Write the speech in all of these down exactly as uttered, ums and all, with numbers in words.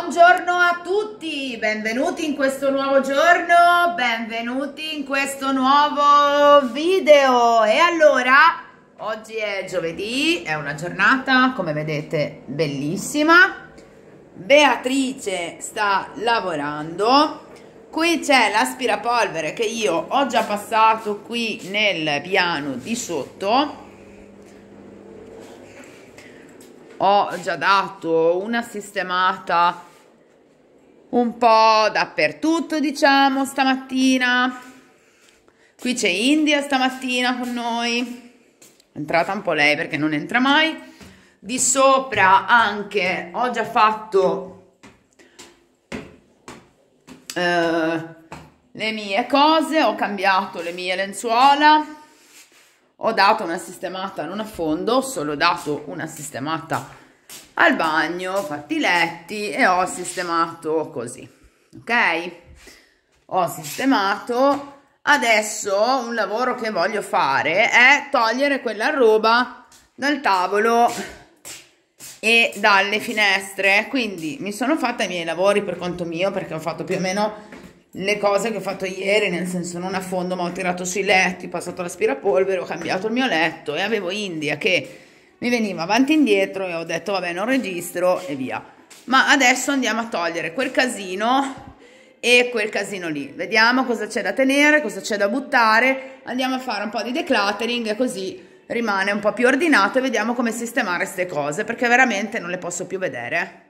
Buongiorno a tutti, benvenuti in questo nuovo giorno, benvenuti in questo nuovo video. E allora, oggi è giovedì, è una giornata, come vedete, bellissima. Beatrice sta lavorando. Qui c'è l'aspirapolvere che io ho già passato qui nel piano di sotto. Ho già dato una sistemata un po' dappertutto, diciamo, stamattina. Qui c'è India stamattina con noi. È entrata un po' lei perché non entra mai. Di sopra anche ho già fatto eh, le mie cose, ho cambiato le mie lenzuola. Ho dato una sistemata non a fondo, ho solo dato una sistemata al bagno, ho fatto i letti e ho sistemato così, ok? Ho sistemato. Adesso un lavoro che voglio fare è togliere quella roba dal tavolo e dalle finestre. Quindi mi sono fatta i miei lavori per conto mio, perché ho fatto più o meno le cose che ho fatto ieri, nel senso non a fondo, ma ho tirato sui letti, ho passato l'aspirapolvere, ho cambiato il mio letto e avevo India che mi veniva avanti e indietro e ho detto vabbè, non registro e via. Ma adesso andiamo a togliere quel casino e quel casino lì, vediamo cosa c'è da tenere, cosa c'è da buttare, andiamo a fare un po' di decluttering e così rimane un po' più ordinato e vediamo come sistemare queste cose, perché veramente non le posso più vedere.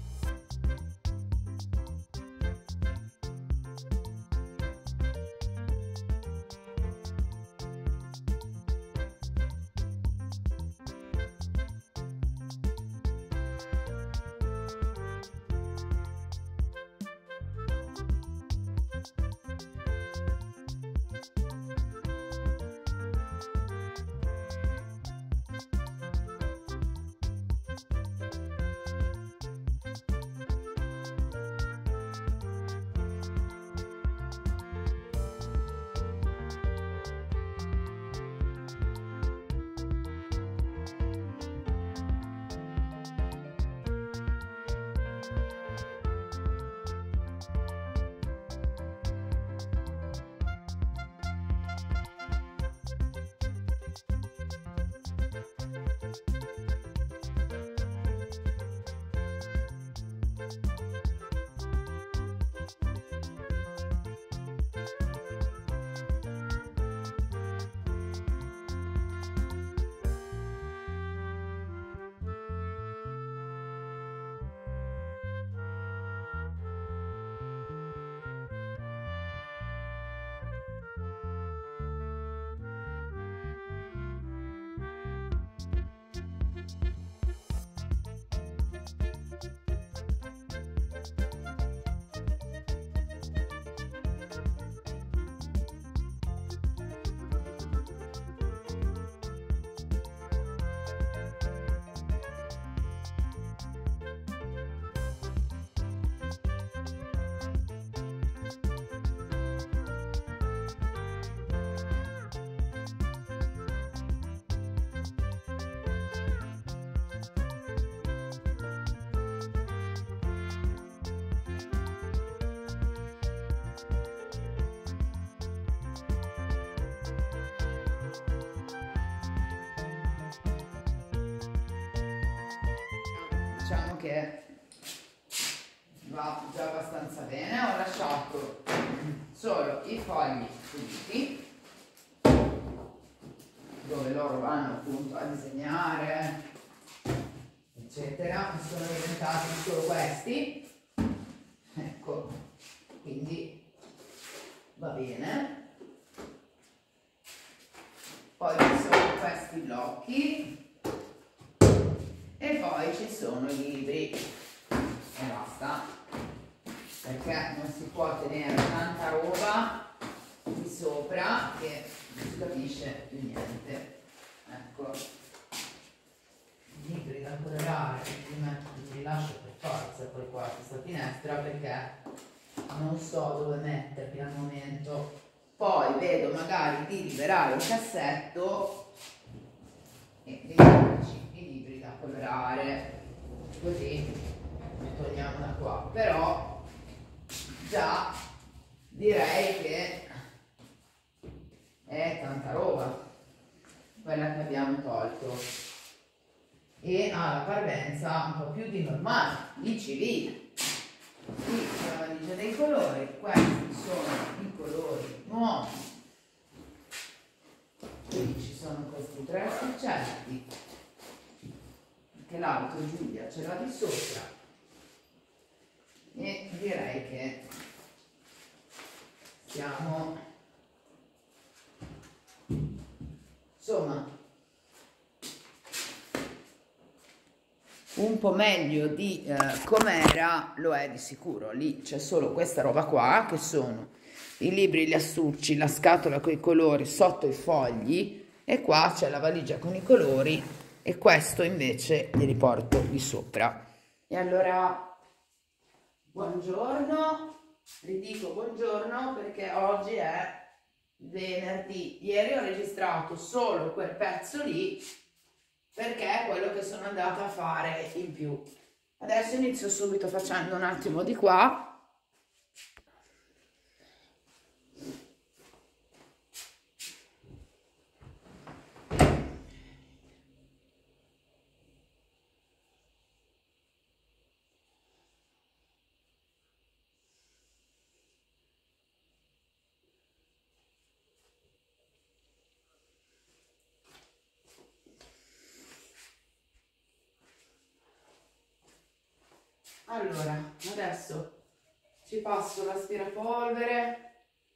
Diciamo che va già abbastanza bene. Ho lasciato solo i fogli puliti dove loro vanno appunto a disegnare eccetera, sono diventati solo questi, ecco, quindi va bene. Poi ci sono questi blocchi e poi ci sono i libri e basta, perché non si può tenere tanta roba qui sopra che non si capisce più niente. Ecco, i libri da colorare li, metto, li lascio per forza poi qua a questa finestra, perché non so dove metterli al momento. Poi vedo magari di liberare un cassetto e di metterci i libri da colorare, così li togliamo da qua. già direi che è tanta roba quella che abbiamo tolto e ha la parvenza un po' più di normale, di civile. Qui c'è la valigia dei colori, questi sono i colori nuovi, qui ci sono questi tre soggetti, anche l'altro Giulia ce l'ha di sopra, e direi che siamo insomma un po' meglio di eh, com'era, lo è di sicuro. Lì c'è solo questa roba qua, che sono i libri, gli astucci, la scatola con i colori sotto i fogli, e qua c'è la valigia con i colori, e questo invece li riporto di sopra. E allora, buongiorno, ridico buongiorno perché oggi è venerdì. Ieri ho registrato solo quel pezzo lì, perché è quello che sono andata a fare in più. Adesso inizio subito facendo un attimo di qua. Allora, adesso ci passo l'aspirapolvere,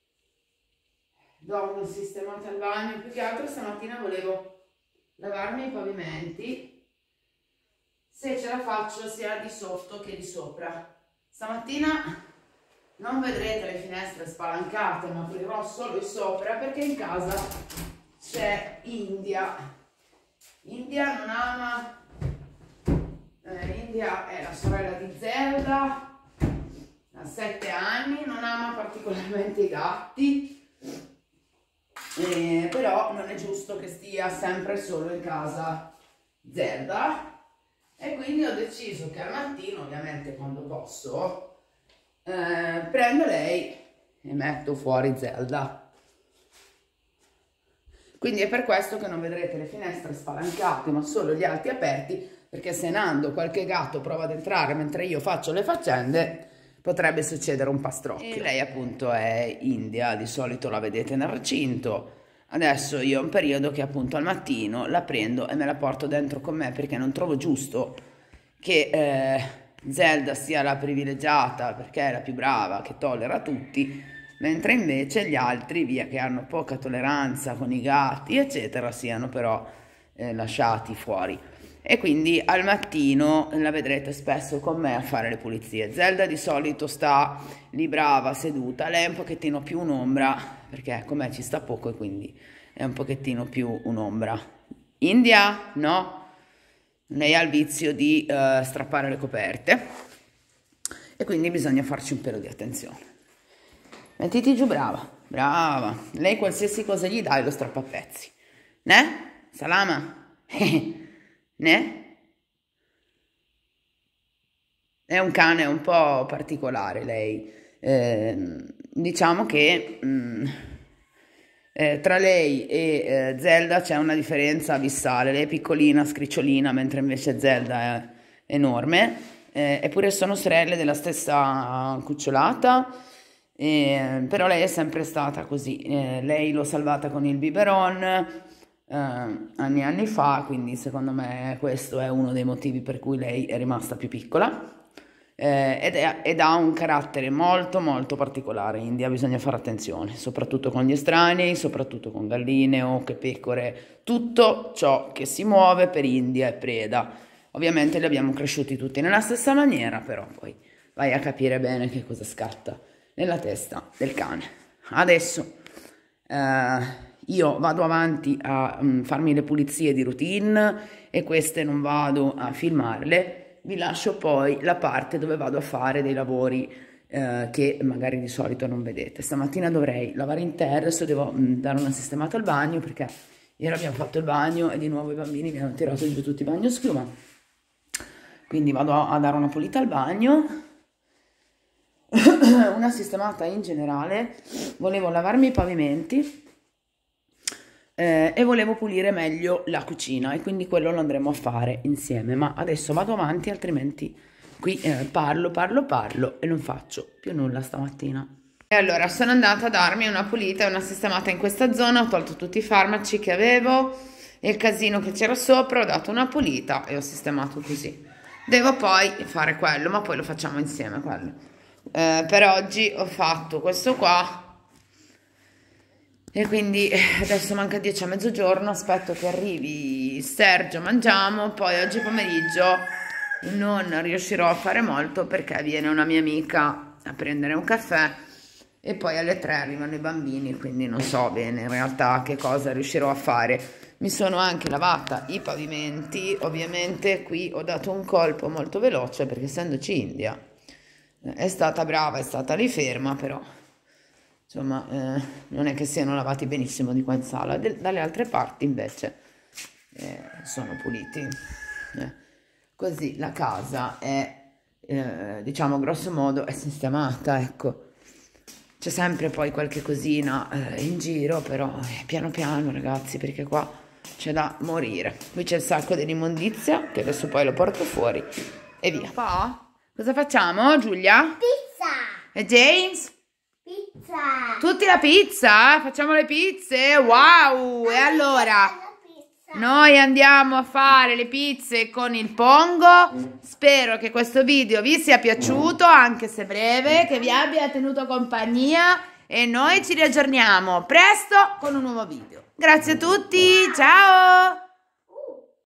do una sistemata al bagno. Più che altro stamattina volevo lavarmi i pavimenti, se ce la faccio sia di sotto che di sopra. Stamattina non vedrete le finestre spalancate, ma aprirò solo di sopra perché in casa c'è India. India non ama... Eh, India è la sorella di Zelda, ha sette anni, non ama particolarmente i gatti, eh, però non è giusto che stia sempre solo in casa Zelda, e quindi ho deciso che al mattino, ovviamente quando posso, eh, prendo lei e metto fuori Zelda. Quindi è per questo che non vedrete le finestre spalancate, ma solo gli alti aperti, perché se Nando, qualche gatto, prova ad entrare mentre io faccio le faccende, potrebbe succedere un pastrocchio. E lei appunto è India, di solito la vedete nel recinto. Adesso io ho un periodo che appunto al mattino la prendo e me la porto dentro con me, perché non trovo giusto che eh, Zelda sia la privilegiata, perché è la più brava, che tollera tutti, mentre invece gli altri, via che hanno poca tolleranza con i gatti, eccetera, siano però eh, lasciati fuori. E quindi al mattino la vedrete spesso con me a fare le pulizie. Zelda di solito sta lì brava, seduta, lei è un pochettino più un'ombra, perché con me ci sta poco e quindi è un pochettino più un'ombra. India? No? Lei ha il vizio di uh, strappare le coperte, e quindi bisogna farci un pelo di attenzione. Mettiti giù, brava, brava. Lei qualsiasi cosa gli dai lo strappa a pezzi. Ne? Salama? Ne? È un cane un po' particolare lei, eh, diciamo che mh, eh, tra lei e eh, Zelda c'è una differenza abissale. Lei è piccolina, scricciolina, mentre invece Zelda è enorme, eh, eppure sono sorelle della stessa cucciolata, eh, però lei è sempre stata così. Eh, lei l'ho salvata con il biberon Uh, anni e anni fa, quindi secondo me questo è uno dei motivi per cui lei è rimasta più piccola, eh, ed, è, ed ha un carattere molto molto particolare. India, bisogna fare attenzione, soprattutto con gli estranei, soprattutto con galline, oche, pecore, tutto ciò che si muove per India è preda. Ovviamente li abbiamo cresciuti tutti nella stessa maniera, però poi vai a capire bene che cosa scatta nella testa del cane. Adesso uh, io vado avanti a um, farmi le pulizie di routine, e queste non vado a filmarle. Vi lascio poi la parte dove vado a fare dei lavori eh, che magari di solito non vedete. Stamattina dovrei lavare in terra, adesso devo mh, dare una sistemata al bagno, perché ieri abbiamo fatto il bagno e di nuovo i bambini mi hanno tirato giù tutti i bagnoschiuma, quindi vado a, a dare una pulita al bagno. una sistemata in generale, volevo lavarmi i pavimenti eh, e volevo pulire meglio la cucina, e quindi quello lo andremo a fare insieme, ma adesso vado avanti, altrimenti qui eh, parlo, parlo, parlo e non faccio più nulla stamattina. E allora sono andata a darmi una pulita e una sistemata in questa zona, ho tolto tutti i farmaci che avevo e il casino che c'era sopra, ho dato una pulita e ho sistemato così. Devo poi fare quello, ma poi lo facciamo insieme quello. Eh, per oggi ho fatto questo qua e quindi adesso manca dieci a mezzogiorno, aspetto che arrivi Sergio, mangiamo, poi oggi pomeriggio non riuscirò a fare molto perché viene una mia amica a prendere un caffè e poi alle tre arrivano i bambini, quindi non so bene in realtà che cosa riuscirò a fare. Mi sono anche lavata i pavimenti, ovviamente qui ho dato un colpo molto veloce perché essendoci India è stata brava, è stata lì ferma, però insomma eh, non è che siano lavati benissimo di qua in sala. De dalle altre parti invece eh, sono puliti. Eh. Così la casa è, eh, diciamo grosso modo, è sistemata, ecco. C'è sempre poi qualche cosina eh, in giro, però eh, piano piano ragazzi, perché qua c'è da morire. Qui c'è il sacco dell'immondizia, che adesso poi lo porto fuori e via. Fa? Cosa facciamo, Giulia? Pizza! E James? Pizza! Tutti la pizza? Facciamo le pizze? Wow! E allora noi andiamo a fare le pizze con il pongo. Spero che questo video vi sia piaciuto, anche se breve, che vi abbia tenuto compagnia, e noi ci riaggiorniamo presto con un nuovo video. Grazie a tutti, ciao!